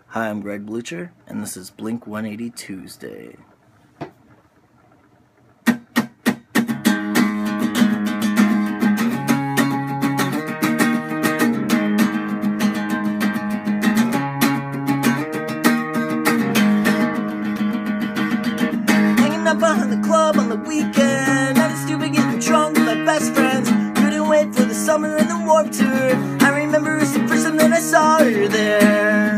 Hi, I'm Blucher, and this is Blink 180 Tuesday. Hanging out behind the club on the weekend, nothing stupid, getting drunk with my best friends. Couldn't wait for the summer and the Warped Tour. I remember it's the first time that I saw her there.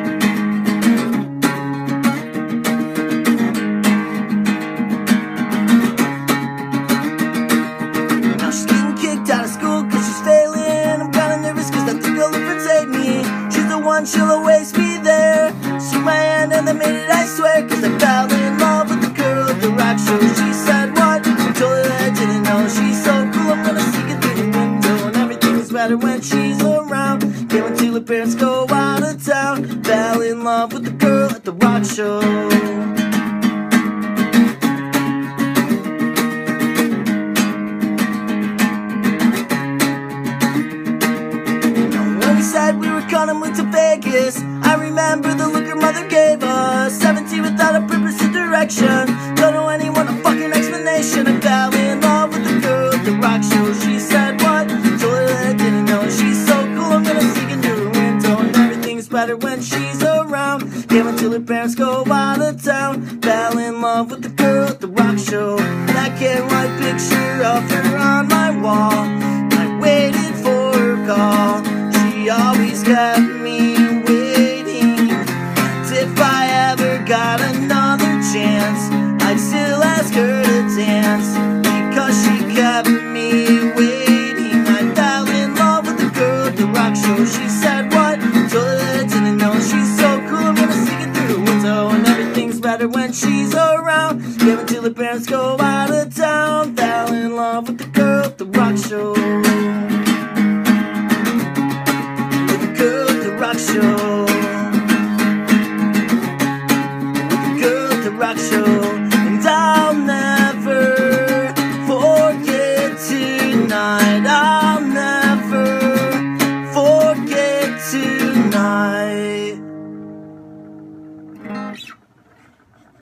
Out of school cause she's failing. I'm kinda nervous cause I think I'll overtake me. She's the one, she'll always be there. Shook my hand and I made it, I swear, cause I fell in love with the girl at the rock show. She said what? I told her that I didn't know. She's so cool, I'm gonna sneak it through the window. And everything's better when she's around. Can't wait till her parents go out of town. Fell in love with the girl at the rock show. Said we were gonna move to Vegas. I remember the look her mother gave us. 17 without a purpose or direction. Don't know anyone, a fucking explanation. I fell in love with the girl at the rock show. She said what? Told her that I didn't know. She's so cool, I'm gonna sneak into her window. And everything's better when she's around. Can't wait till her parents go out of town. Fell in love with the girl at the rock show. That can't white picture of her on my wall. I waited for her call. She always kept me waiting. And if I ever got another chance, I'd still ask her to dance, because she kept me waiting. I fell in love with the girl at the rock show. She said what? Told her that I didn't know. She's so cool, I'm gonna sneak it through the window. And everything's better when she's around. Give until the parents go out of town. Fell in love with the girl at the rock show. Show. With the girl at the rock show.